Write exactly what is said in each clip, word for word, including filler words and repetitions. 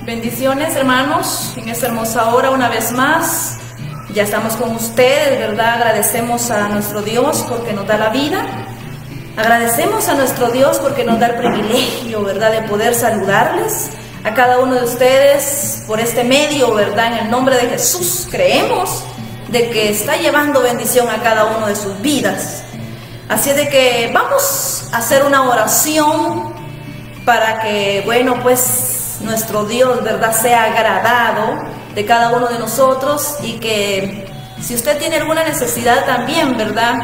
Bendiciones, hermanos, en esta hermosa hora una vez más. Ya estamos con ustedes, ¿verdad? Agradecemos a nuestro Dios porque nos da la vida. Agradecemos a nuestro Dios porque nos da el privilegio, ¿verdad?, de poder saludarles a cada uno de ustedes por este medio, ¿verdad? En el nombre de Jesús creemos de que está llevando bendición a cada uno de sus vidas. Así es de que vamos a hacer una oración para que, bueno, pues nuestro Dios, ¿verdad?, sea agradado de cada uno de nosotros, y que si usted tiene alguna necesidad también, ¿verdad?,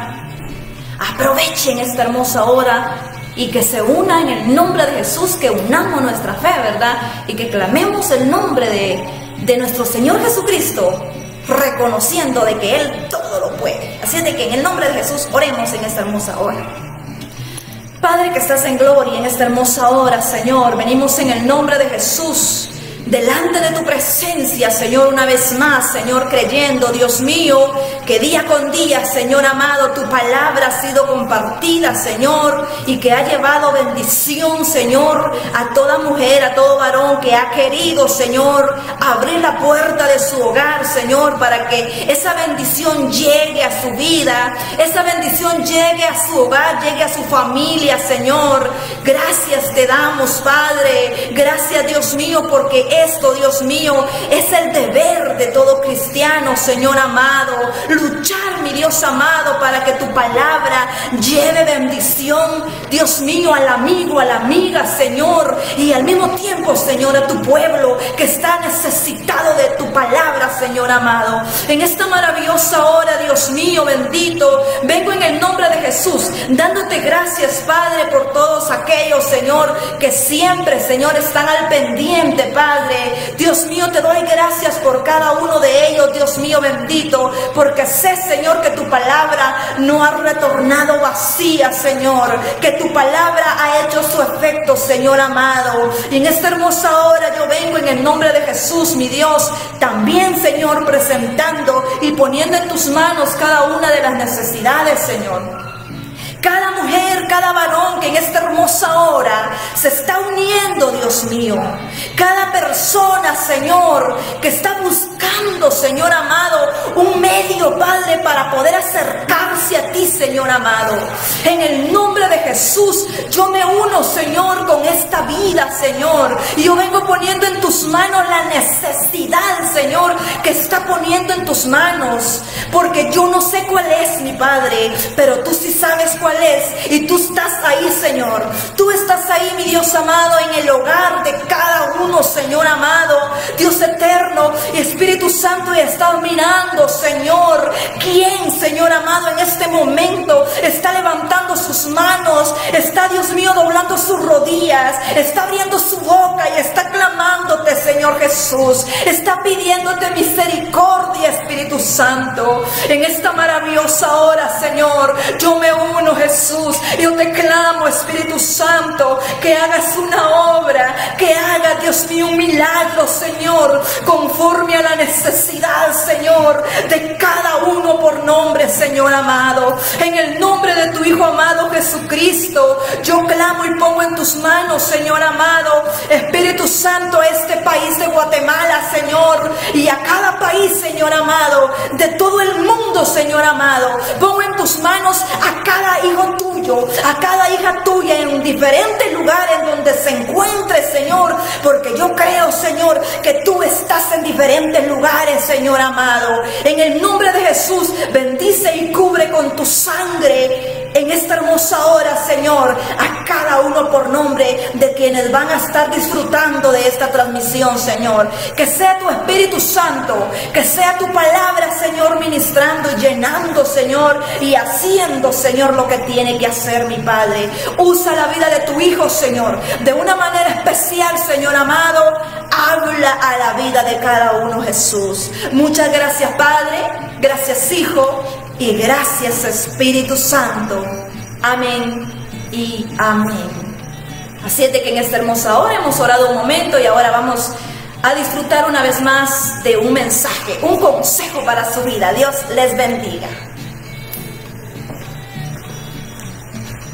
aprovechen esta hermosa hora y que se una en el nombre de Jesús, que unamos nuestra fe, ¿verdad?, y que clamemos el nombre de, de nuestro Señor Jesucristo, reconociendo de que Él todo lo puede. Así es de que en el nombre de Jesús oremos en esta hermosa hora. Padre que estás en gloria, en esta hermosa hora, Señor, venimos en el nombre de Jesús delante de tu presencia, Señor, una vez más, Señor, creyendo, Dios mío, que día con día, Señor amado, tu palabra ha sido compartida, Señor, y que ha llevado bendición, Señor, a toda mujer, a todo varón que ha querido, Señor, abrir la puerta de su hogar, Señor, para que esa bendición llegue a su vida, esa bendición llegue a su hogar, llegue a su familia, Señor. Gracias te damos, Padre, gracias, Dios mío, porque esto, Dios mío, es el deber de todo cristiano, Señor amado, luchar, mi Dios amado, para que tu palabra lleve bendición, Dios mío, al amigo, a la amiga, Señor, y al mismo tiempo, Señor, a tu pueblo que está necesitado de tu palabra, Señor amado. En esta maravillosa hora, Dios mío, bendito, vengo en el nombre de Jesús, dándote gracias, Padre, por todos aquellos, Señor, que siempre, Señor, están al pendiente, Padre. Dios mío, te doy gracias por cada uno de ellos, Dios mío bendito, porque sé, Señor, que tu palabra no ha retornado vacía, Señor, que tu palabra ha hecho su efecto, Señor amado. Y en esta hermosa hora yo vengo en el nombre de Jesús, mi Dios, también, Señor, presentando y poniendo en tus manos cada una de las necesidades, Señor. Cada mujer, cada varón que en esta hermosa hora se está uniendo, Dios mío. Cada persona, Señor, que está buscando, Señor amado, un medio, Padre, para poder acercarse a ti, Señor amado. En el nombre de Jesús, yo me uno, Señor, con esta vida, Señor. Y yo vengo poniendo en tus manos la necesidad, Señor, que está poniendo en tus manos. Porque yo no sé cuál es, mi Padre, pero tú sí sabes cuál es, y tú estás ahí, Señor. Tú estás ahí, mi Dios amado, en el hogar de cada uno, Señor amado, Dios eterno y Espíritu Santo, y estás mirando, Señor, quién, Señor amado, en este momento está levantando sus manos, está, Dios mío, doblando sus rodillas, está abriendo su boca y está clamándote, Señor Jesús, está pidiéndote misericordia, Espíritu Santo. En esta maravillosa hora, Señor, yo me uno, Jesús, yo te clamo, Espíritu Santo, que hagas una obra, que haga, Dios mío, un milagro, Señor, conforme a la necesidad, Señor, de cada uno por nombre, Señor amado. En el nombre de tu Hijo amado Jesucristo, yo clamo y pongo en tus manos, Señor amado, Espíritu Santo, a este país de Guatemala, Señor, y a cada país, Señor amado, de todo el mundo, Señor amado. Pongo en tus manos a cada hijo tuyo, a cada hija tuya, en diferentes lugares donde se encuentre, Señor, porque yo creo, Señor, que tú estás en diferentes lugares, Señor amado. En el nombre de Jesús, bendice y cubre con tu sangre en esta hermosa hora, Señor, a cada uno por nombre de quienes van a estar disfrutando de esta transmisión, Señor. Que sea tu Espíritu Santo, que sea tu palabra, Señor, ministrando y llenando, Señor, y haciendo, Señor, lo que tiene que hacer, mi Padre. Usa la vida de tu Hijo, Señor, de una manera especial, Señor amado. Habla a la vida de cada uno, Jesús. Muchas gracias, Padre. Gracias, Hijo. Y gracias, Espíritu Santo. Amén y amén. Así es de que en esta hermosa hora hemos orado un momento y ahora vamos a disfrutar una vez más de un mensaje, un consejo para su vida. Dios les bendiga.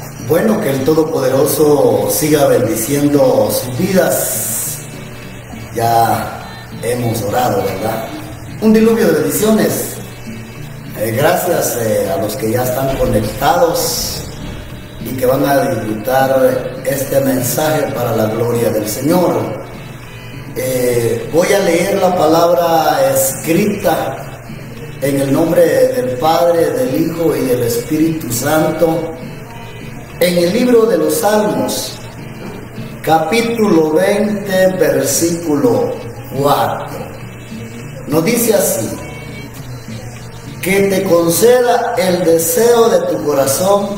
Bueno, que el Todopoderoso siga bendiciendo sus vidas ya hemos orado, ¿verdad? Un diluvio de bendiciones. Eh, gracias eh, a los que ya están conectados y que van a disfrutar este mensaje para la gloria del Señor. Eh, voy a leer la palabra escrita en el nombre del Padre, del Hijo y del Espíritu Santo, en el libro de los Salmos, capítulo veinte, versículo cuatro. Nos dice así: que te conceda el deseo de tu corazón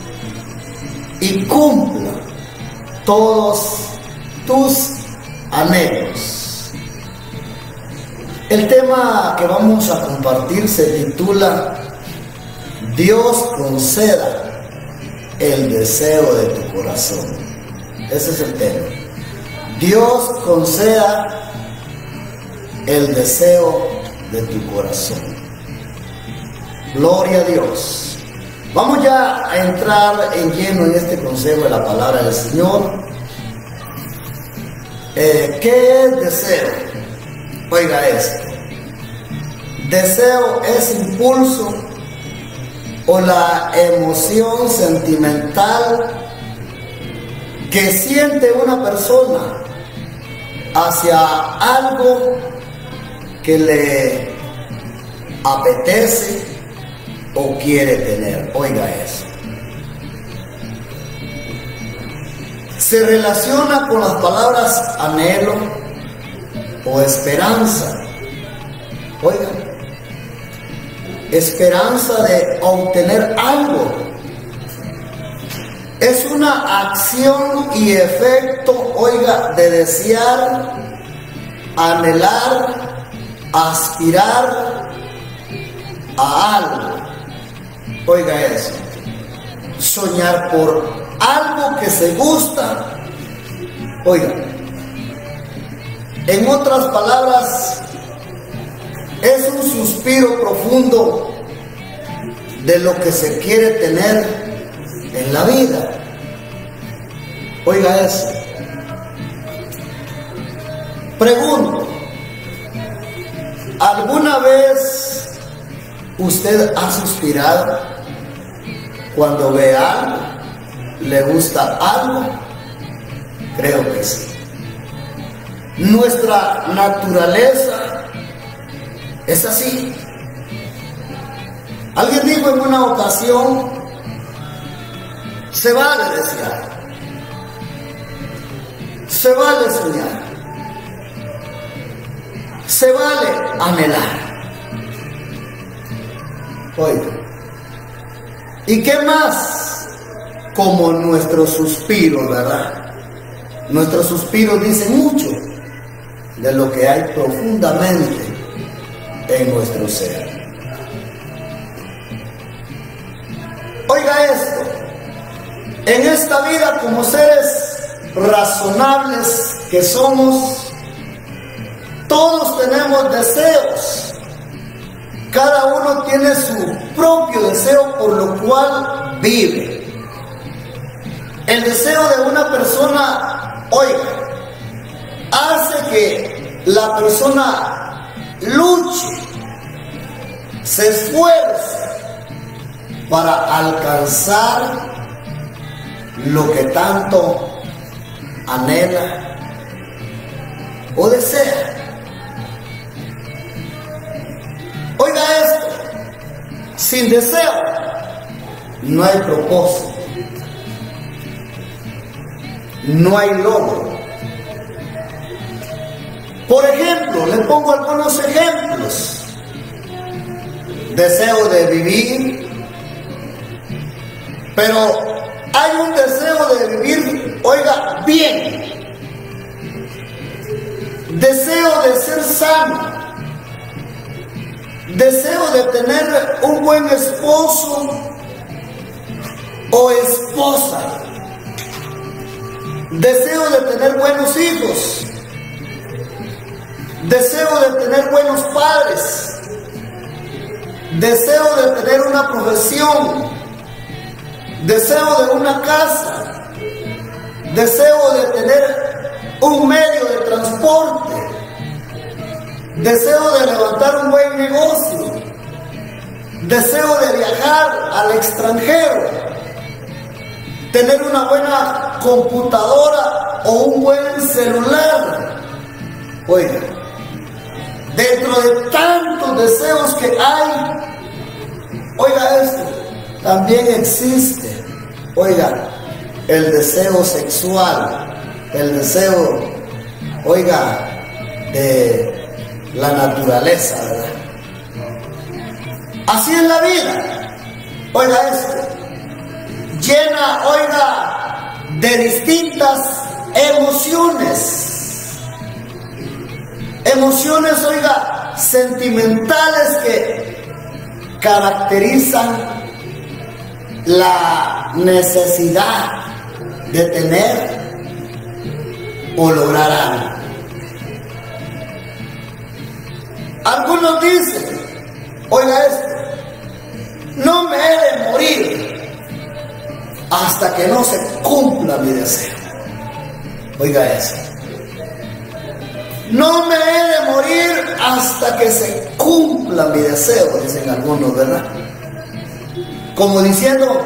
y cumpla todos tus anhelos. El tema que vamos a compartir se titula Dios conceda el deseo de tu corazón. Ese es el tema. Dios conceda el deseo de tu corazón. Gloria a Dios. Vamos ya a entrar en lleno en este consejo de la palabra del Señor. Eh, ¿Qué es deseo? Oiga esto. Deseo es impulso o la emoción sentimental que siente una persona hacia algo que le apetece o quiere tener. Oiga eso. Se relaciona con las palabras anhelo o esperanza. Oiga, esperanza de obtener algo. Es una acción y efecto, oiga, de desear, anhelar, aspirar a algo. Oiga eso. Soñar por algo que se gusta. Oiga, en otras palabras, es un suspiro profundo de lo que se quiere tener en la vida. Oiga eso. Pregunto, ¿alguna vez usted ha suspirado cuando ve algo? ¿Le gusta algo? Creo que sí. Nuestra naturaleza es así. Alguien dijo en una ocasión: se vale desear, se vale soñar, se vale anhelar. Oiga, ¿y qué más? Como nuestros suspiros, ¿verdad? Nuestros suspiros dicen mucho de lo que hay profundamente en nuestro ser. Oiga esto. En esta vida, como seres razonables que somos, todos tenemos deseos. Cada uno tiene su propio deseo por lo cual vive. El deseo de una persona, oiga, hace que la persona luche, se esfuerce para alcanzar lo que tanto anhela o desea. Oiga esto, sin deseo no hay propósito, no hay logro. Por ejemplo, le pongo algunos ejemplos. Deseo de vivir, pero hay un deseo de vivir, oiga, bien. Deseo de ser sano. Deseo de tener un buen esposo o esposa. Deseo de tener buenos hijos. Deseo de tener buenos padres. Deseo de tener una profesión. Deseo de una casa. Deseo de tener un medio de transporte. deseo de levantar un buen negocio, deseo de viajar al extranjero, tener una buena computadora o un buen celular. Oiga, dentro de tantos deseos que hay, oiga esto, también existe, oiga, el deseo sexual, el deseo, oiga, de la naturaleza, ¿verdad? Así es la vida, oiga esto, llena, oiga, de distintas emociones, emociones, oiga, sentimentales que caracterizan la necesidad de tener o lograr algo. Algunos dicen, oiga esto, no me he de morir hasta que no se cumpla mi deseo. Oiga eso. No me he de morir hasta que se cumpla mi deseo, dicen algunos, ¿verdad? Como diciendo,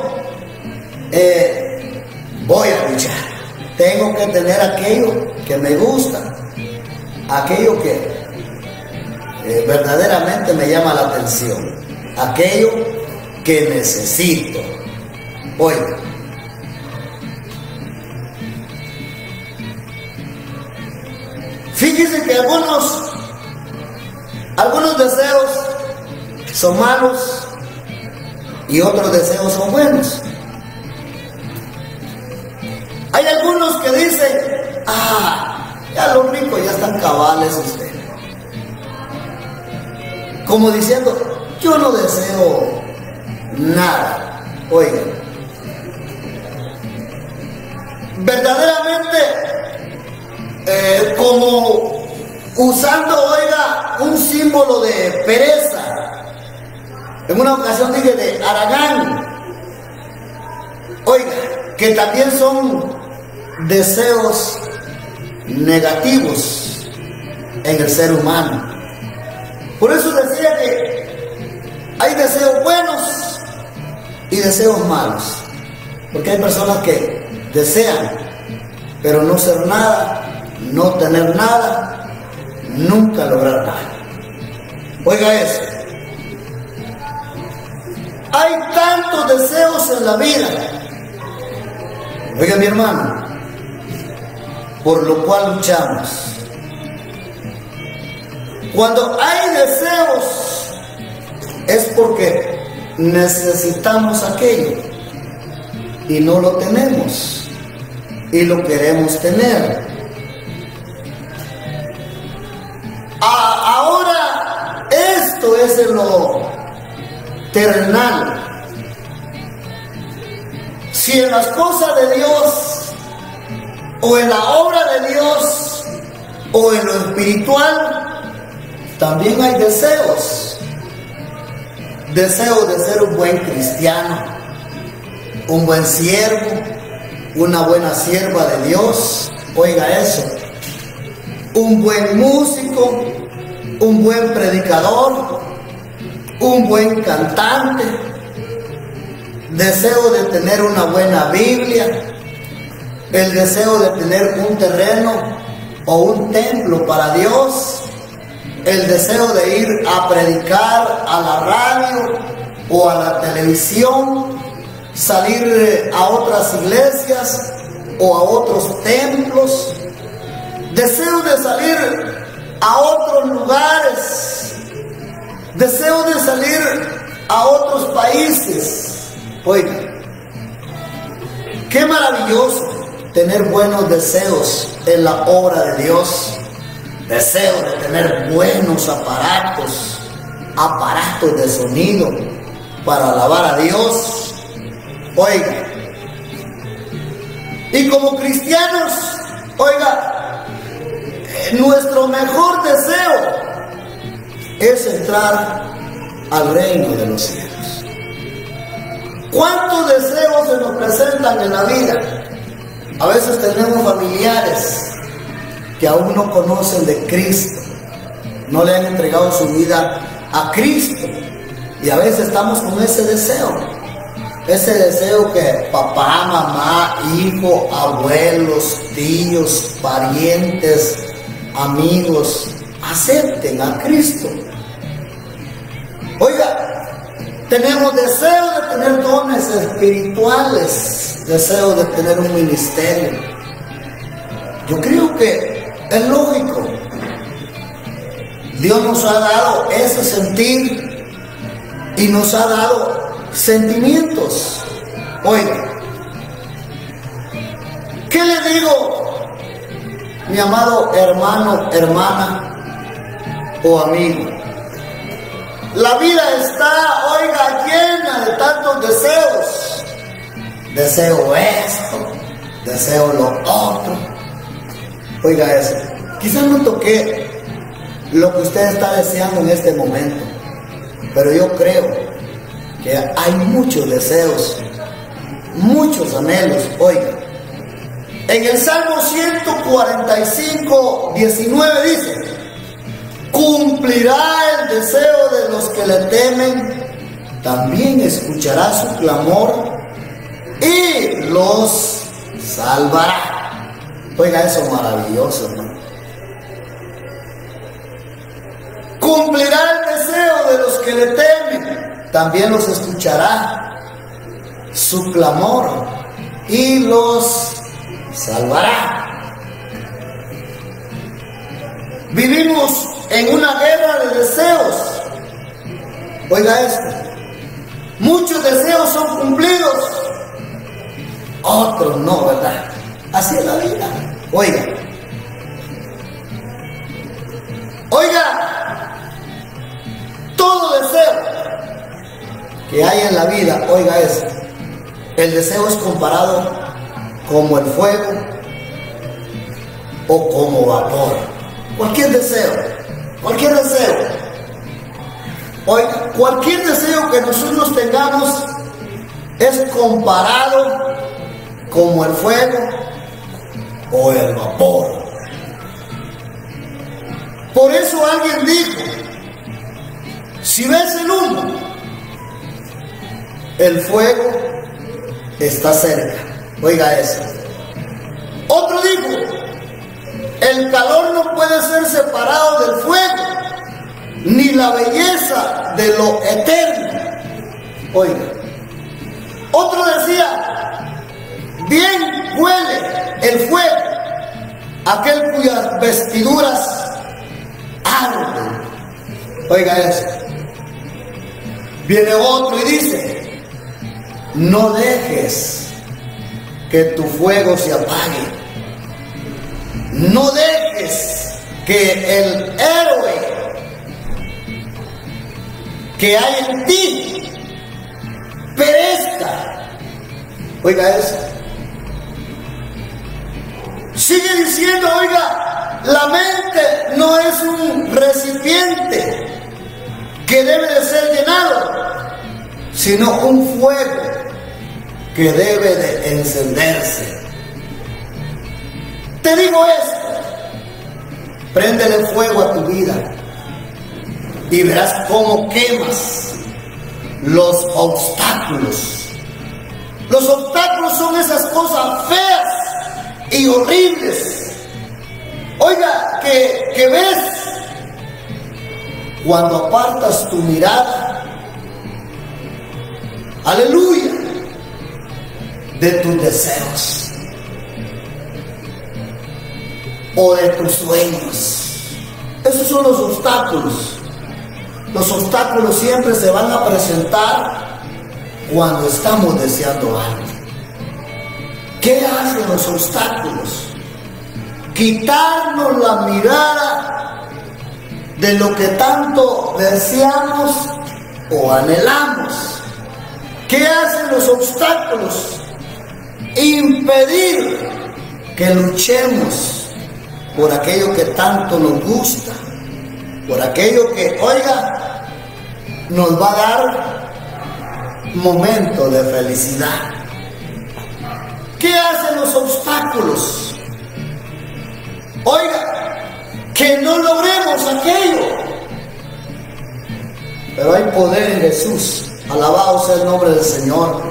eh, voy a luchar. Tengo que tener aquello que me gusta, aquello que eh, verdaderamente me llama la atención, aquello que necesito. Oiga, fíjese que algunos, algunos deseos son malos y otros deseos son buenos. Hay algunos que dicen, ah, ya los ricos ya están cabales ustedes. Como diciendo, yo no deseo nada. Oigan, verdaderamente, eh, como usando, oiga, un símbolo de pereza. En una ocasión dije de Aragán. Oiga, que también son deseos negativos en el ser humano. Por eso decía que hay deseos buenos y deseos malos. Porque hay personas que desean, pero no ser nada, no tener nada, nunca lograr nada. Oiga eso. Hay tantos deseos en la vida. Oiga mi hermano, por lo cual luchamos. Cuando hay deseos es porque necesitamos aquello y no lo tenemos y lo queremos tener. A- ahora esto es en lo terrenal. Si en las cosas de Dios o en la obra de Dios o en lo espiritual, también hay deseos. Deseo de ser un buen cristiano, un buen siervo, una buena sierva de Dios. Oiga eso. Un buen músico, un buen predicador, un buen cantante. Deseo de tener una buena Biblia, el deseo de tener un terreno o un templo para Dios, el deseo de ir a predicar a la radio o a la televisión, salir a otras iglesias o a otros templos, deseo de salir a otros lugares, deseo de salir a otros países. Oiga, qué maravilloso tener buenos deseos en la obra de Dios. Deseo de tener buenos aparatos, aparatos de sonido para alabar a Dios. Oiga, y como cristianos, oiga, nuestro mejor deseo es entrar al reino de los cielos. ¿Cuántos deseos se nos presentan en la vida? A veces tenemos familiares que aún no conocen de Cristo, no le han entregado su vida a Cristo. Y a veces estamos con ese deseo, ese deseo que papá, mamá, hijo, abuelos, tíos, parientes, amigos acepten a Cristo. Oiga, tenemos deseo de tener dones espirituales, deseo de tener un ministerio. Yo creo que es lógico. Dios nos ha dado ese sentir y nos ha dado sentimientos. Oiga, ¿qué le digo, mi amado hermano, hermana o amigo? La vida está, oiga, llena de tantos deseos. Deseo esto, deseo lo otro. Oiga eso. Quizás no toqué lo que usted está deseando en este momento, pero yo creo que hay muchos deseos, muchos anhelos. Oiga, en el Salmo ciento cuarenta y cinco, diecinueve dice: cumplirá el deseo de los que le temen, también escuchará su clamor y los salvará. Oiga eso maravilloso, hermano. Cumplirá el deseo de los que le temen, también los escuchará su clamor y los salvará. Vivimos en una guerra de deseos. Oiga esto, muchos deseos son cumplidos, otros no, ¿verdad? Así es la vida. Oiga, oiga, todo deseo que hay en la vida, oiga esto, el deseo es comparado como el fuego o como vapor. Cualquier deseo, cualquier deseo, oiga, cualquier deseo que nosotros tengamos es comparado como el fuego o el vapor. Por eso alguien dijo: si ves el humo, el fuego está cerca. Oiga eso. Otro dijo: el calor no puede ser separado del fuego, ni la belleza de lo eterno. Oiga. Otro decía: bien huele el fuego aquel cuyas vestiduras arden. Oiga eso. Viene otro y dice: no dejes que tu fuego se apague. No dejes que el héroe que hay en ti perezca. Oiga eso. Sigue diciendo: oiga, la mente no es un recipiente que debe de ser llenado, sino un fuego que debe de encenderse. Te digo esto: préndele fuego a tu vida y verás cómo quemas los obstáculos. Los obstáculos son esas cosas feas y horribles, oiga, que, que ves cuando apartas tu mirada, aleluya, de tus deseos o de tus sueños. Esos son los obstáculos. Los obstáculos siempre se van a presentar cuando estamos deseando algo. ¿Qué hacen los obstáculos? Quitarnos la mirada de lo que tanto deseamos o anhelamos. ¿Qué hacen los obstáculos? Impedir que luchemos por aquello que tanto nos gusta, por aquello que, oiga, nos va a dar momento de felicidad. ¿Qué hacen los obstáculos? Oiga, que no logremos aquello pero hay poder en Jesús. Alabado sea el nombre del Señor.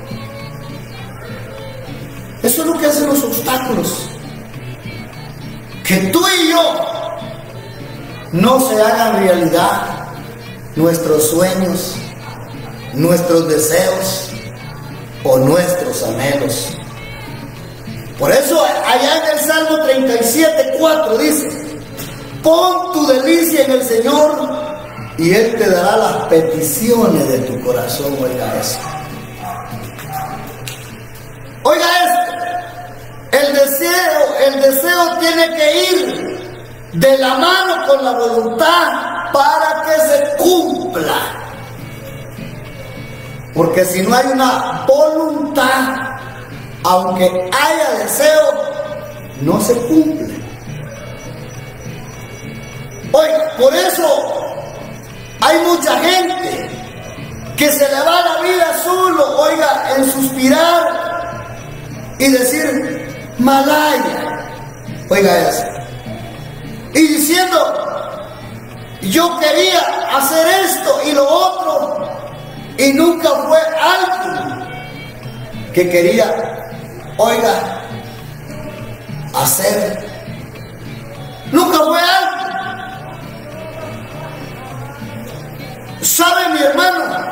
Eso es lo que hacen los obstáculos. Que tú y yo no se hagan realidad nuestros sueños, nuestros deseos o nuestros anhelos. Por eso allá en el Salmo treinta y siete, cuatro dice: pon tu delicia en el Señor y Él te dará las peticiones de tu corazón. Oiga eso. Oiga esto. El deseo, el deseo tiene que ir de la mano con la voluntad para que se cumpla. Porque si no hay una voluntad, aunque haya deseo, no se cumple. Oiga, por eso hay mucha gente que se le va la vida solo, oiga, en suspirar y decir Malaya, oiga eso, y diciendo yo quería hacer esto y lo otro, y nunca fue alguien que quería, oiga, hacer, nunca fue alguien. ¿Sabe, mi hermano?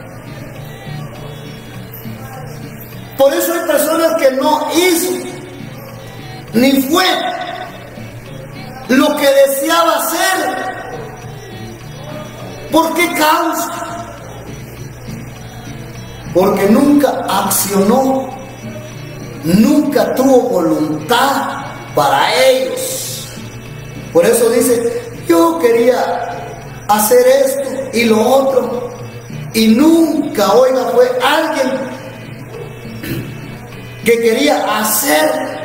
Por eso hay personas que no hizo ni fue lo que deseaba hacer. ¿Por qué causa? Porque nunca accionó, nunca tuvo voluntad para ellos. Por eso dice, yo quería hacer esto y lo otro, y nunca, oiga, fue alguien que quería hacer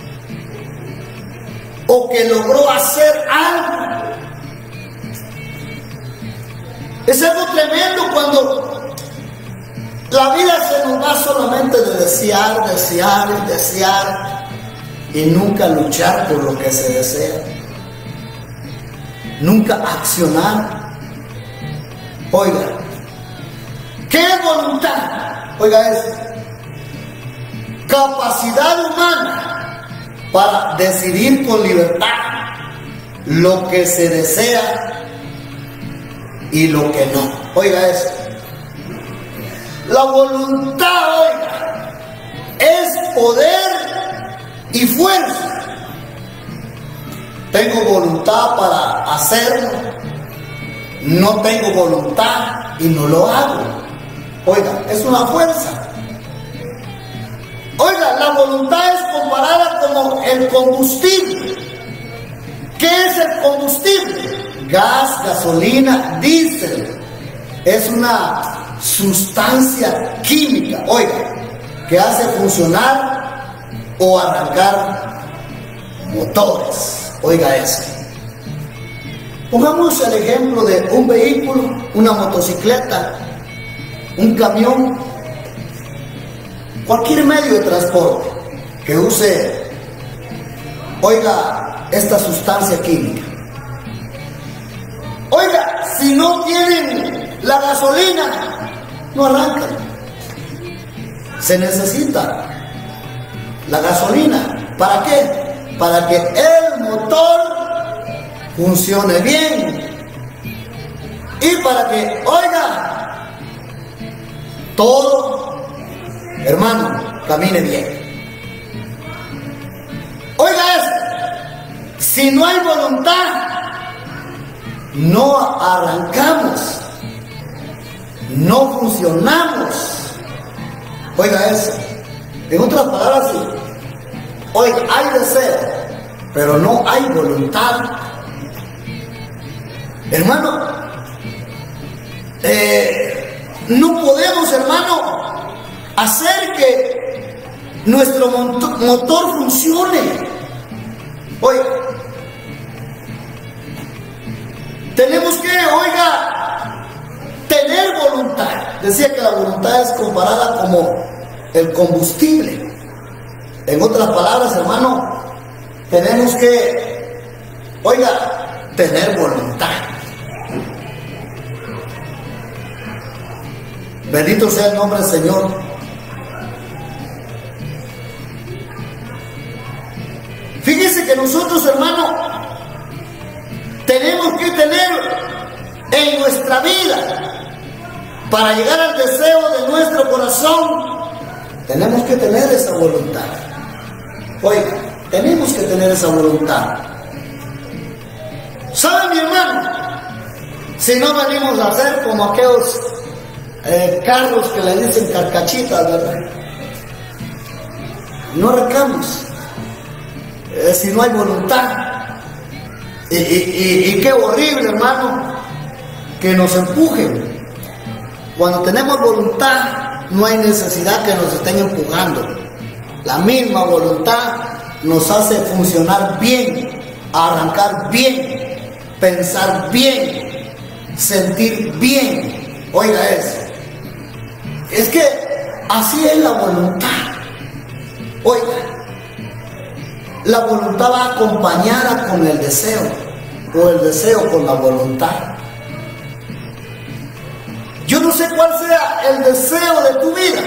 o que logró hacer algo. Es algo tremendo cuando la vida se nos va solamente de desear, desear y desear y nunca luchar por lo que se desea, nunca accionar. Oiga, ¿qué es voluntad? Oiga, es capacidad humana para decidir con libertad lo que se desea y lo que no. Oiga eso. La voluntad, oiga, es poder y fuerza. Tengo voluntad para hacerlo, no tengo voluntad y no lo hago. Oiga, es una fuerza. Oiga, la voluntad es comparada como el combustible. ¿Qué es el combustible? Gas, gasolina, diésel. Es una sustancia química, oiga, que hace funcionar o arrancar motores. Oiga eso. Pongamos el ejemplo de un vehículo, una motocicleta, un camión, cualquier medio de transporte que use, oiga, esta sustancia química. Oiga, si no tienen la gasolina, no arrancan. Se necesita la gasolina. ¿Para qué? Para que el motor funcione bien y para que, oiga, todo, hermano, camine bien. Oiga eso, si no hay voluntad, no arrancamos, no funcionamos. Oiga eso, en otras palabras, sí, oiga, hay deseo, pero no hay voluntad. Hermano, eh, no podemos, hermano, hacer que nuestro motor funcione. Oiga, tenemos que, oiga, tener voluntad. Decía que la voluntad es comparada como el combustible. En otras palabras, hermano, tenemos que, oiga, tener voluntad. Bendito sea el nombre del Señor. Fíjese que nosotros, hermano, tenemos que tener en nuestra vida, para llegar al deseo de nuestro corazón, tenemos que tener esa voluntad. Oiga, tenemos que tener esa voluntad. ¿Sabe, mi hermano? Si no venimos a hacer como aquellos eh, carros que le dicen carcachitas, ¿verdad? No arrancamos. Eh, si no hay voluntad. Y, y, y, y qué horrible, hermano, que nos empujen. Cuando tenemos voluntad, no hay necesidad que nos estén empujando. La misma voluntad nos hace funcionar bien, arrancar bien, pensar bien, sentir bien. Oiga eso. Es que así es la voluntad. Oiga, la voluntad va acompañada con el deseo, o el deseo con la voluntad. Yo no sé cuál sea el deseo de tu vida.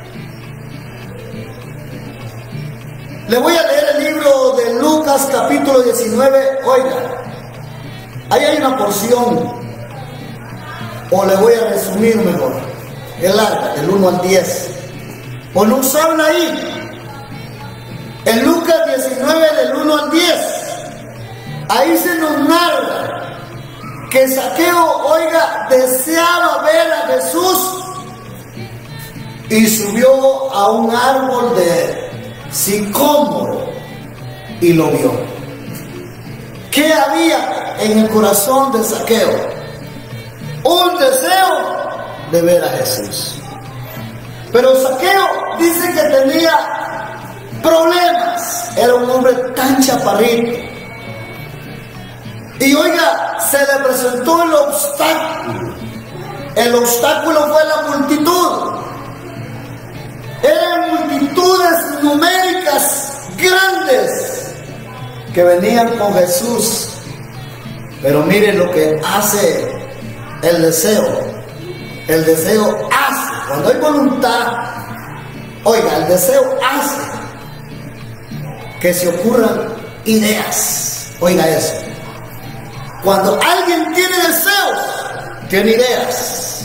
Le voy a leer el libro de Lucas capítulo diecinueve. Oiga, ahí hay una porción, o le voy a resumir mejor. Es larga, del uno al diez. O nos habla ahí, en Lucas diecinueve, del uno al diez. Ahí se nos narra que Zaqueo, oiga, deseaba ver a Jesús y subió a un árbol de sicómoro y lo vio. ¿Qué había en el corazón de Zaqueo? Un deseo de ver a Jesús. Pero Zaqueo dice que tenía problemas. Era un hombre tan chaparrito. Y oiga, se le presentó el obstáculo. El obstáculo fue la multitud. Eran multitudes numéricas grandes que venían con Jesús. Pero miren lo que hace el deseo. El deseo hace. Cuando hay voluntad, oiga, el deseo hace que se ocurran ideas. Oiga eso. Cuando alguien tiene deseos, tiene ideas.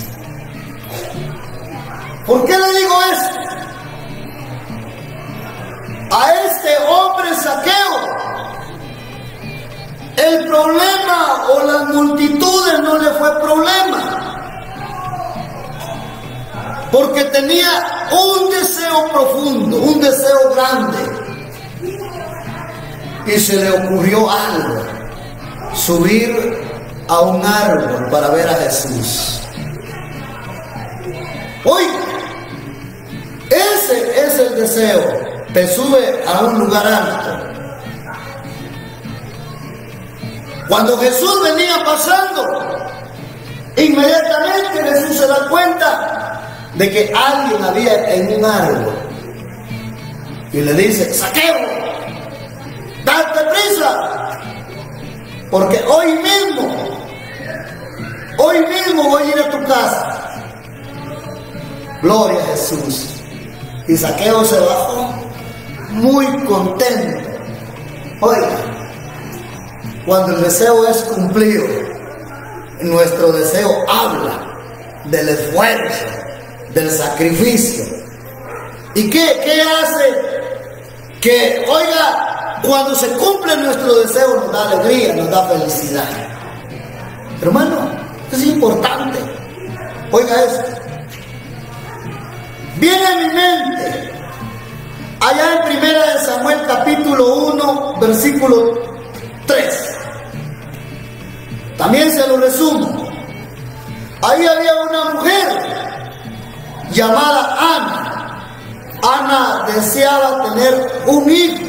¿Por qué le digo esto? A este hombre Zaqueo, el problema o las multitudes no le fue problema, porque tenía un deseo profundo, un deseo grande, y se le ocurrió algo: subir a un árbol para ver a Jesús. Oiga, ese es el deseo. Te sube a un lugar alto. Cuando Jesús venía pasando, inmediatamente Jesús se da cuenta de que alguien había en un árbol y le dice: Zaqueo, date prisa, porque hoy mismo, hoy mismo voy a ir a tu casa. Gloria a Jesús. Y Zaqueo se bajó muy contento. Oiga, cuando el deseo es cumplido, nuestro deseo habla del esfuerzo, del sacrificio. ¿Y qué, qué hace? Que, oiga, cuando se cumple nuestro deseo nos da alegría, nos da felicidad. Hermano, es importante. Oiga esto. Viene a mi mente, allá en Primera de Samuel capítulo uno, versículo tres. También se lo resumo. Ahí había una mujer llamada Ana. Ana deseaba tener un hijo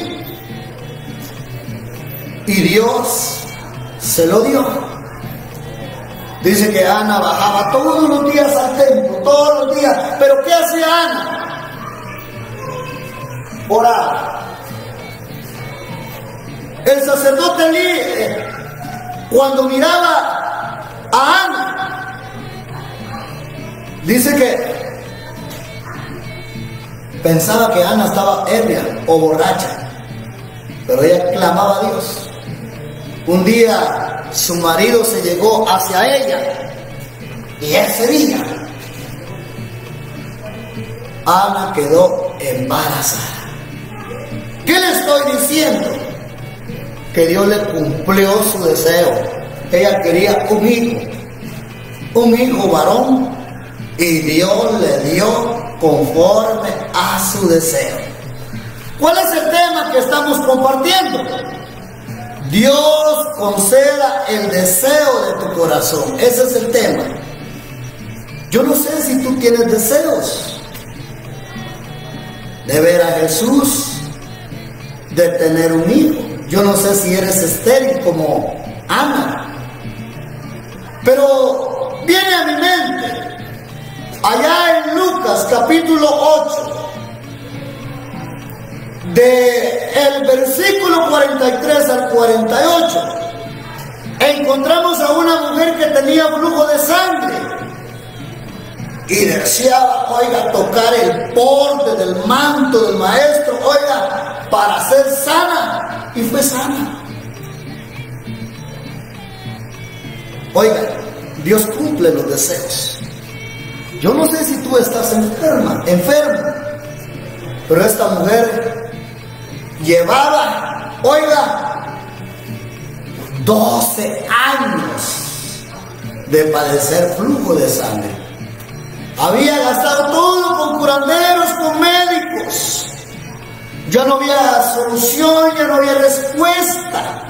y Dios se lo dio. Dice que Ana bajaba todos los días al templo, todos los días. ¿Pero qué hacía Ana? Oraba. El sacerdote Elí, cuando miraba a Ana, dice que pensaba que Ana estaba ebria o borracha, pero ella clamaba a Dios. Un día su marido se llegó hacia ella y ese día Ana quedó embarazada. ¿Qué le estoy diciendo? Que Dios le cumplió su deseo. Ella quería un hijo, un hijo varón, y Dios le dio conforme a su deseo. ¿Cuál es el tema que estamos compartiendo? Dios conceda el deseo de tu corazón. Ese es el tema. Yo no sé si tú tienes deseos de ver a Jesús, de tener un hijo. Yo no sé si eres estéril como Ana, pero viene a mi mente allá en Lucas capítulo ocho, de el versículo cuarenta y tres al cuarenta y ocho, encontramos a una mujer que tenía flujo de sangre y deseaba, oiga, tocar el borde del manto del maestro, oiga, para ser sana, y fue sana. Oiga, Dios cumple los deseos. Yo no sé si tú estás enferma, enfermo, pero esta mujer llevaba, oiga, doce años de padecer flujo de sangre. Había gastado todo con curanderos, con médicos. Ya no había solución, ya no había respuesta.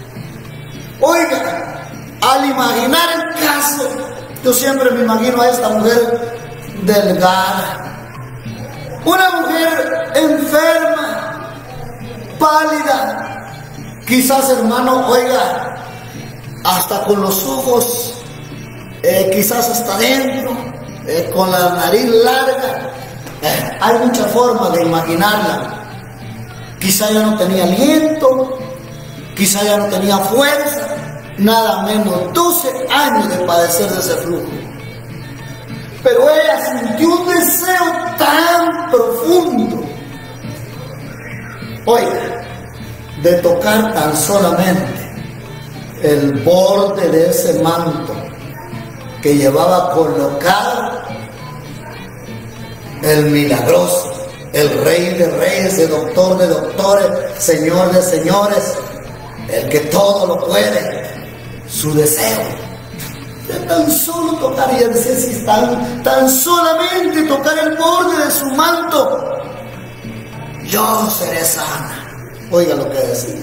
Oiga, al imaginar el caso, yo siempre me imagino a esta mujer delgada, una mujer enferma, pálida, quizás, hermano, oiga, hasta con los ojos, eh, quizás hasta adentro, eh, con la nariz larga. Eh, hay mucha forma de imaginarla. Quizá ya no tenía aliento, quizá ya no tenía fuerza, nada menos doce años de padecer de ese flujo. Pero ella sintió un deseo tan profundo, oiga, de tocar tan solamente el borde de ese manto que llevaba colocado el milagroso, el Rey de Reyes, el Doctor de Doctores, Señor de Señores, el que todo lo puede. Su deseo de tan solo tocar, y decía, si tan, tan solamente tocar el borde de su manto, yo seré sana. Oiga lo que decía.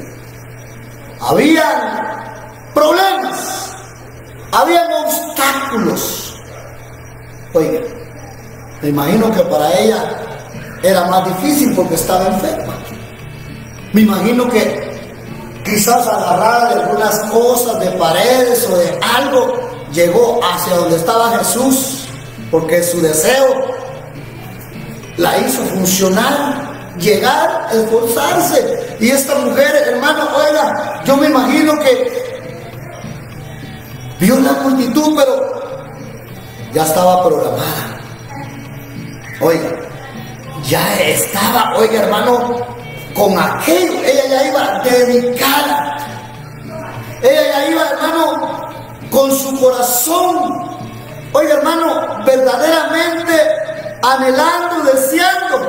Había problemas, habían obstáculos. Oiga, me imagino que para ella era más difícil porque estaba enferma. Me imagino que quizás agarrada de algunas cosas, de paredes o de algo, llegó hacia donde estaba Jesús, porque su deseo la hizo funcionar, llegar, esforzarse. Y esta mujer, hermano, oiga, yo me imagino que vio la multitud, pero ya estaba programada. Oiga, ya estaba, oiga, hermano, con aquello. Ella ya iba dedicada. Ella ya iba, hermano, con su corazón, oiga, hermano, verdaderamente anhelando, deseando.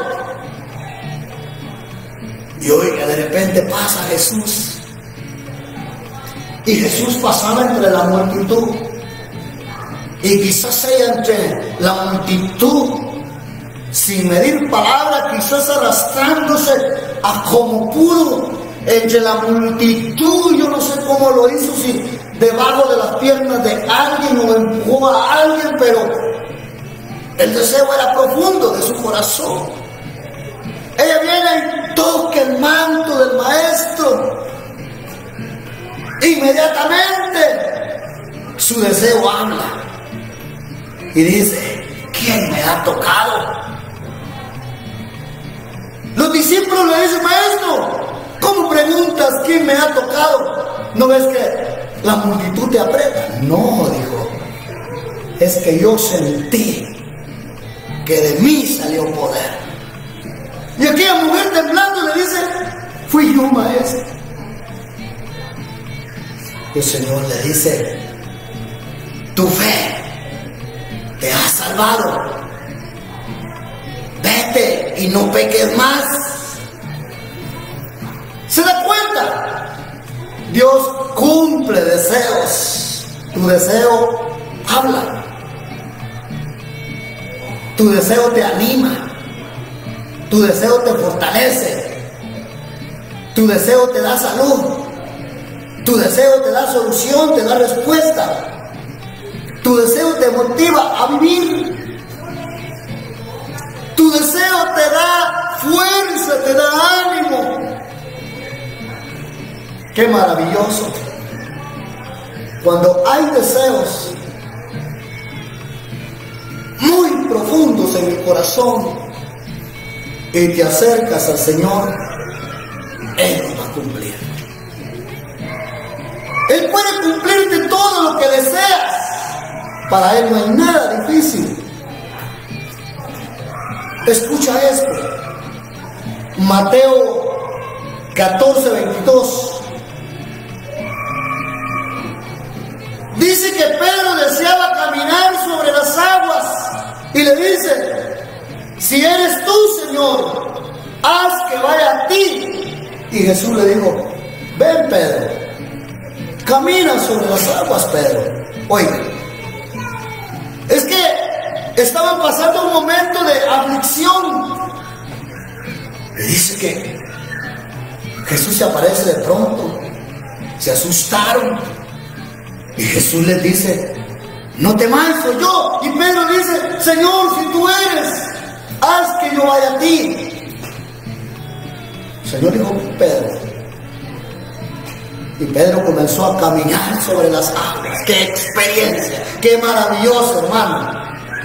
Y oiga, de repente pasa Jesús. Y Jesús pasaba entre la multitud. Y quizás ella entre la multitud, sin medir palabra, quizás arrastrándose a como pudo entre la multitud. Yo no sé cómo lo hizo, si debajo de las piernas de alguien o empujó a alguien, pero el deseo era profundo de su corazón. Ella viene y toca el manto del maestro. Inmediatamente su deseo habla y dice: ¿quién me ha tocado? Los discípulos le dicen: maestro, ¿cómo preguntas quién me ha tocado? ¿No ves que la multitud te aprieta? No, dijo, es que yo sentí que de mí salió poder. Y aquella mujer temblando le dice, fui yo, maestro. Y el Señor le dice, tu fe te ha salvado. Vete y no peques más. ¿Se da cuenta? Dios cumple deseos. Tu deseo habla. Tu deseo te anima. Tu deseo te fortalece. Tu deseo te da salud. Tu deseo te da solución, te da respuesta. Tu deseo te motiva a vivir. Tu deseo te da fuerza, te da ánimo. Qué maravilloso. Cuando hay deseos muy profundos en mi corazón y te acercas al Señor, Él los va a cumplir. Él puede cumplirte todo lo que deseas. Para Él no hay nada difícil. Escucha esto. Mateo catorce, veintidós. Dice que Pedro deseaba caminar sobre las aguas y le dice, si eres tú, Señor, haz que vaya a ti. Y Jesús le dijo, ven, Pedro, camina sobre las aguas, Pedro. Oiga, es que estaban pasando un momento de aflicción. Y dice que Jesús se aparece de pronto. Se asustaron. Y Jesús les dice, no temáis, soy yo. Y Pedro dice, Señor, si tú eres, haz que yo vaya a ti. El Señor dijo, Pedro. Y Pedro comenzó a caminar sobre las aguas. ¡Qué experiencia! ¡Qué maravilloso, hermano!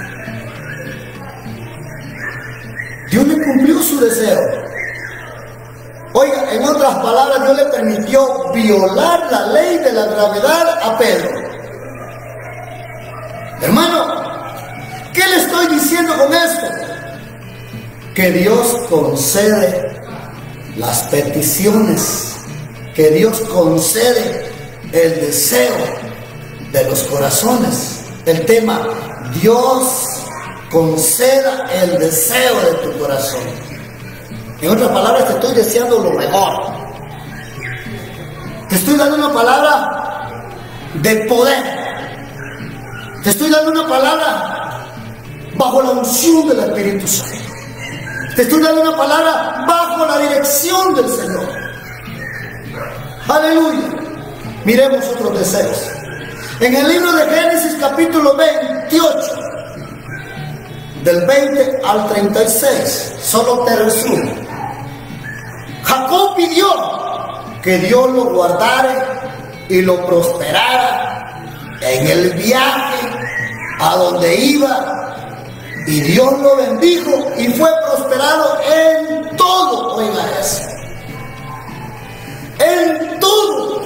Dios le cumplió su deseo. Oiga, en otras palabras, Dios le permitió violar la ley de la gravedad a Pedro. Hermano, ¿qué le estoy diciendo con esto? Que Dios concede las peticiones, que Dios concede el deseo de los corazones. El tema, Dios conceda el deseo de tu corazón. En otras palabras, te estoy deseando lo mejor. Te estoy dando una palabra de poder. Te estoy dando una palabra bajo la unción del Espíritu Santo. Te estoy dando una palabra bajo la dirección del Señor. Aleluya. Miremos otros deseos. En el libro de Génesis capítulo veintiocho, del veinte al treinta y seis, solo te resumo. Jacob pidió que Dios lo guardara y lo prosperara en el viaje a donde iba, y Dios lo bendijo y fue prosperado en todo. Oiga eso, en todo.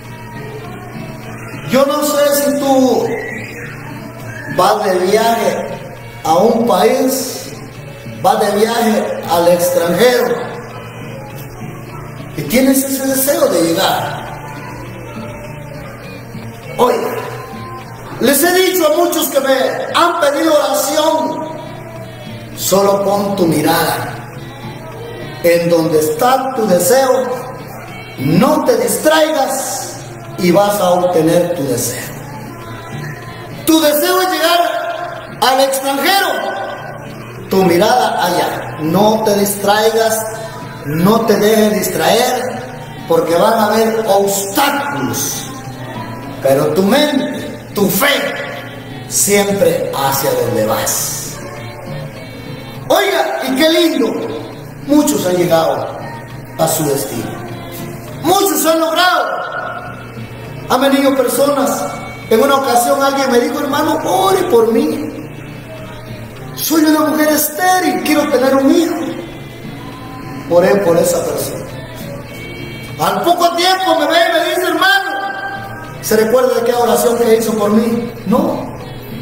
Yo no sé si tú vas de viaje a un país, vas de viaje al extranjero y tienes ese deseo de llegar. Oiga, les he dicho a muchos que me han pedido oración, solo pon tu mirada en donde está tu deseo, no te distraigas y vas a obtener tu deseo. Tu deseo es llegar al extranjero, tu mirada allá, no te distraigas, no te dejes distraer, porque van a haber obstáculos, pero tu mente, tu fe, siempre hacia donde vas. Oiga, y qué lindo, muchos han llegado a su destino, muchos han logrado. Han venido personas. En una ocasión alguien me dijo, hermano, ore por mí, soy una mujer estéril, quiero tener un hijo. Oré por esa persona. Al poco tiempo me ve y me dice, hermano, ¿se recuerda de qué oración que hizo por mí? No.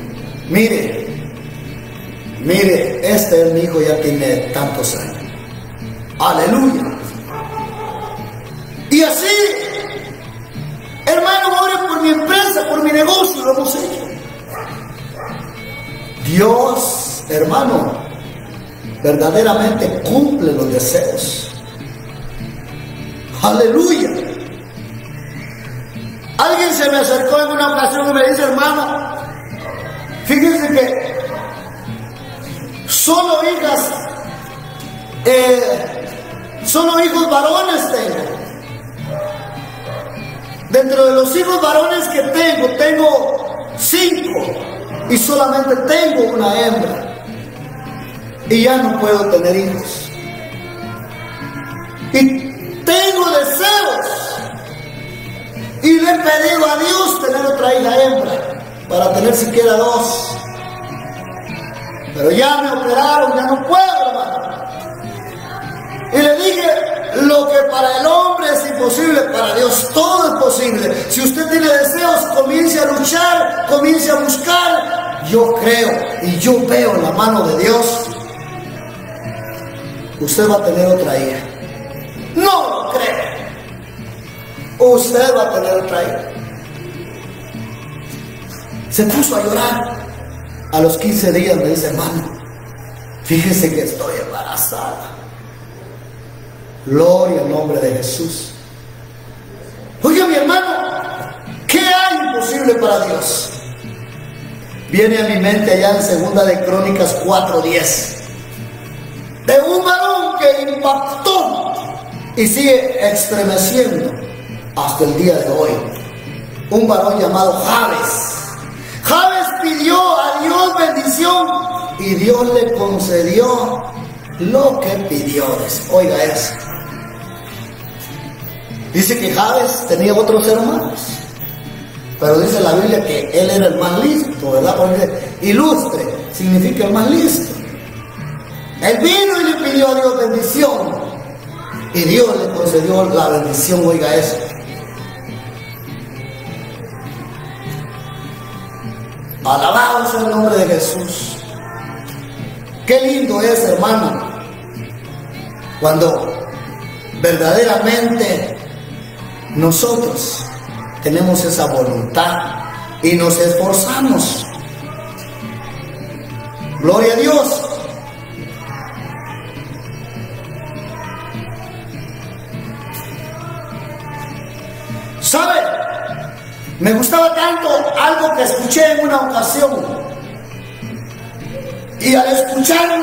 Mire, mire, este es mi hijo, ya tiene tantos años. Aleluya. Y así, hermano, ore por mi empresa, por mi negocio, lo hemos hecho. Dios, hermano, verdaderamente cumple los deseos. Aleluya. Alguien se me acercó en una ocasión y me dice, hermano, fíjense que solo hijas, eh, solo hijos varones tengo. Dentro de los hijos varones que tengo, tengo cinco y solamente tengo una hembra. Y ya no puedo tener hijos. Y tengo deseos. Y le he pedido a Dios tener otra hija hembra para tener siquiera dos. Pero ya me operaron, ya no puedo, hermano. Y le dije, lo que para el hombre es imposible, para Dios todo es posible. Si usted tiene deseos, comience a luchar, comience a buscar. Yo creo y yo veo en la mano de Dios. Usted va a tener otra hija. No lo creo. Usted va a tener otra hija. Se puso a llorar. A los quince días me dice, hermano, fíjese que estoy embarazada. Gloria al nombre de Jesús. Oiga, mi hermano, ¿qué hay imposible para Dios? Viene a mi mente allá en Segunda de Crónicas cuatro diez. De un varón que impactó y sigue estremeciendo hasta el día de hoy. Un varón llamado Jabes. Jabes pidió a Dios bendición y Dios le concedió lo que pidió. Oiga eso. Dice que Jabes tenía otros hermanos, pero dice la Biblia que él era el más listo, ¿verdad? Porque ilustre significa el más listo. Él vino y le pidió a Dios bendición y Dios le concedió la bendición. Oiga eso. Alabado sea el nombre de Jesús. Qué lindo es, hermano, cuando verdaderamente nosotros tenemos esa voluntad y nos esforzamos. Gloria a Dios. ¿Sabe? Me gustaba tanto algo que escuché en una ocasión. Y al escucharlo,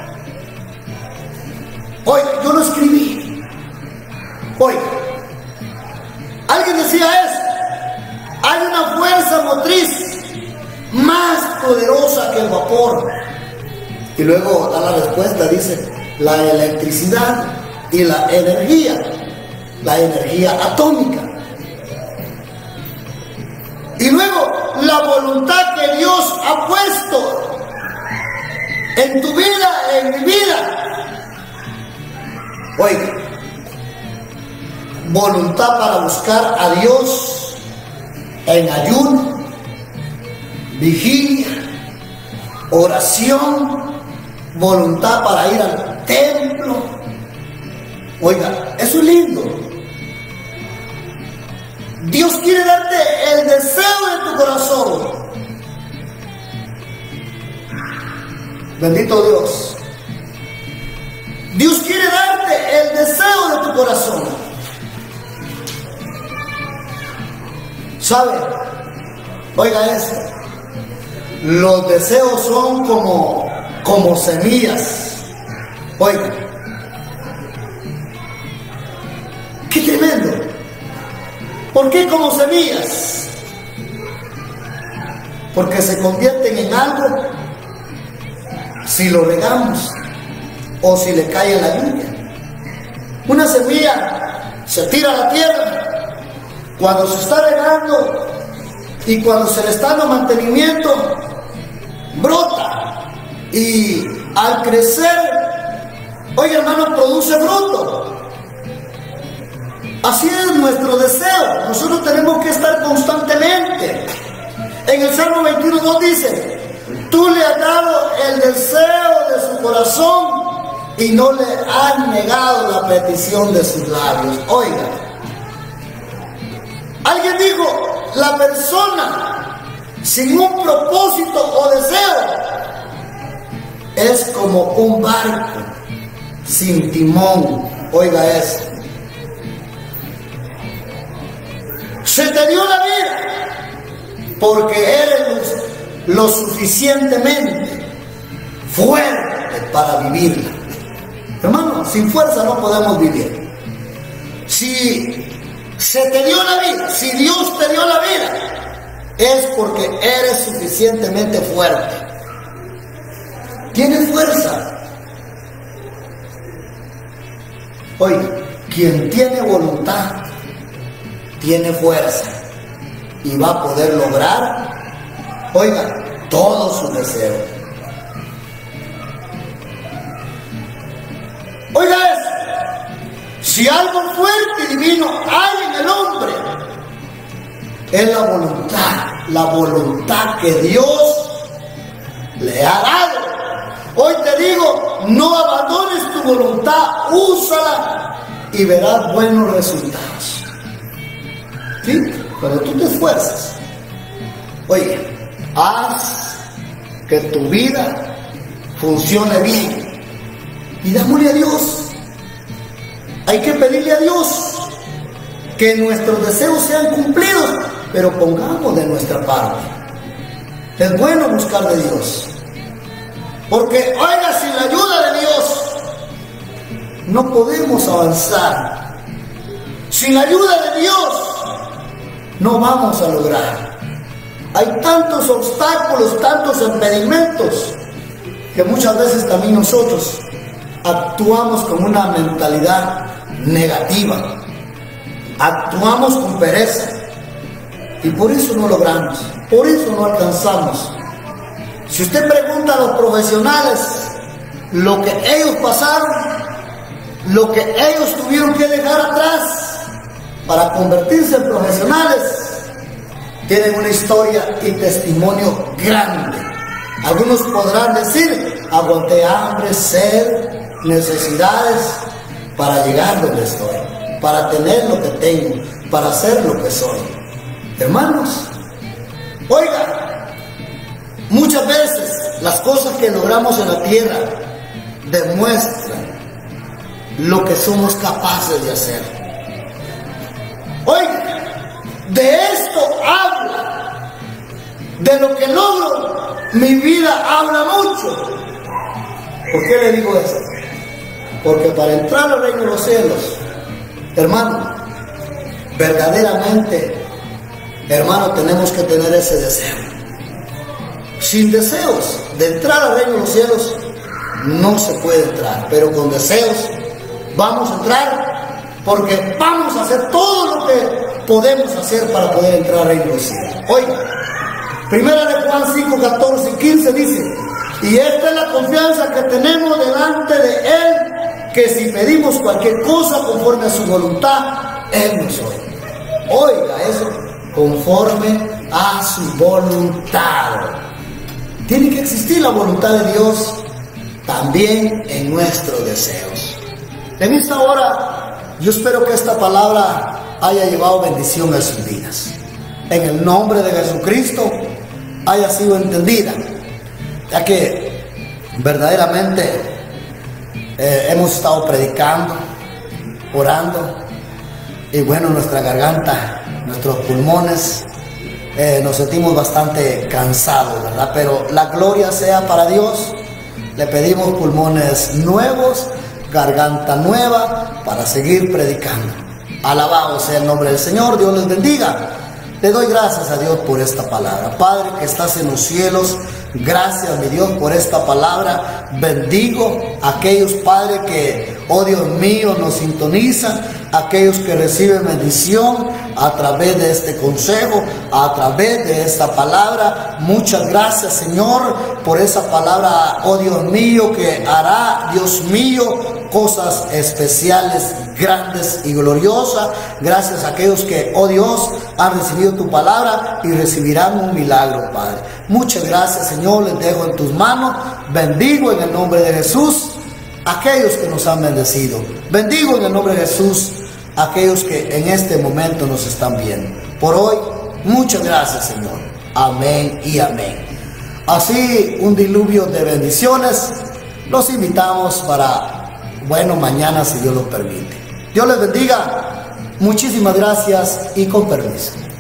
oiga, yo lo escribí. Oiga, alguien decía eso. Hay una fuerza motriz más poderosa que el vapor. Y luego da la respuesta, dice, la electricidad y la energía, la energía atómica. Y luego la voluntad que Dios ha puesto en tu vida, en mi vida. Oiga, voluntad para buscar a Dios en ayuno, vigilia, oración, voluntad para ir al templo. Oiga, eso es lindo. Dios quiere darte el deseo de tu corazón. Bendito Dios. Dios quiere darte el deseo de tu corazón. ¿Sabe? Oiga esto. Los deseos son como, como semillas. Oiga. ¡Qué tremendo! ¿Por qué como semillas? Porque se convierten en algo si lo regamos o si le cae en la lluvia. Una semilla se tira a la tierra cuando se está regando y cuando se le está dando mantenimiento, brota y al crecer, oye hermano, produce fruto. Así es nuestro deseo. Nosotros tenemos que estar constantemente. En el Salmo veintiuno dos dice: tú le has dado el deseo de su corazón y no le han negado la petición de sus labios. Oiga, alguien dijo, la persona sin un propósito o deseo es como un barco sin timón. Oiga esto. Se te dio la vida porque eres lo suficientemente fuerte para vivirla. Hermano, sin fuerza no podemos vivir. Si se te dio la vida, si Dios te dio la vida, es porque eres suficientemente fuerte. Tienes fuerza. Oiga, quien tiene voluntad, tiene fuerza y va a poder lograr, oiga, todos sus deseos. Oiga eso, si algo fuerte y divino hay en el hombre, es la voluntad, la voluntad que Dios le ha dado. Hoy te digo, no abandones tu voluntad, úsala y verás buenos resultados. ¿Sí? Pero tú te esfuerzas. Oye, haz que tu vida funcione bien y dámosle a Dios. Hay que pedirle a Dios que nuestros deseos sean cumplidos, pero pongamos de nuestra parte. Es bueno buscar de Dios, porque oiga, sin la ayuda de Dios no podemos avanzar. Sin la ayuda de Dios no vamos a lograr. Hay tantos obstáculos, tantos impedimentos, que muchas veces también nosotros actuamos con una mentalidad negativa, actuamos con pereza y por eso no logramos, por eso no alcanzamos. Si usted pregunta a los profesionales lo que ellos pasaron, lo que ellos tuvieron que dejar atrás para convertirse en profesionales, tienen una historia y testimonio grande. Algunos podrán decir, aguanté hambre, sed, necesidades para llegar donde estoy, para tener lo que tengo, para ser lo que soy. Hermanos, oiga, muchas veces las cosas que logramos en la tierra demuestran lo que somos capaces de hacer. Oiga, de esto habla, de lo que logro, mi vida habla mucho. ¿Por qué le digo esto? Porque para entrar al reino de los cielos, hermano, verdaderamente, hermano, tenemos que tener ese deseo. Sin deseos de entrar al reino de los cielos, no se puede entrar, pero con deseos vamos a entrar, porque vamos a hacer todo lo que podemos hacer para poder entrar al reino de los cielos. Oiga, primera de Juan cinco, catorce y quince dice, y esta es la confianza que tenemos delante de Él, que si pedimos cualquier cosa conforme a su voluntad, Él nos oye. Oiga eso, conforme a su voluntad. Tiene que existir la voluntad de Dios también en nuestros deseos. En esta hora, yo espero que esta palabra haya llevado bendición a sus vidas. En el nombre de Jesucristo haya sido entendida, ya que verdaderamente eh, hemos estado predicando, orando, y bueno, nuestra garganta, nuestros pulmones, eh, nos sentimos bastante cansados, ¿verdad? Pero la gloria sea para Dios. Le pedimos pulmones nuevos, garganta nueva, para seguir predicando. Alabado sea el nombre del Señor. Dios les bendiga. Le doy gracias a Dios por esta palabra. Padre que estás en los cielos, gracias, mi Dios, por esta palabra. Bendigo a aquellos, Padre, que, oh Dios mío, nos sintonizan, aquellos que reciben bendición a través de este consejo, a través de esta palabra. Muchas gracias, Señor, por esa palabra, oh Dios mío, que hará, Dios mío, cosas especiales, grandes y gloriosas. Gracias a aquellos que, oh Dios, han recibido tu palabra y recibirán un milagro, Padre. Muchas gracias, Señor, les dejo en tus manos. Bendigo en el nombre de Jesús. aquellos que nos han bendecido. Bendigo en el nombre de Jesús a aquellos que en este momento nos están viendo. Por hoy, muchas gracias, Señor. Amén y amén. Así, un diluvio de bendiciones. Los invitamos para, bueno, mañana, si Dios lo permite. Dios les bendiga. Muchísimas gracias y con permiso.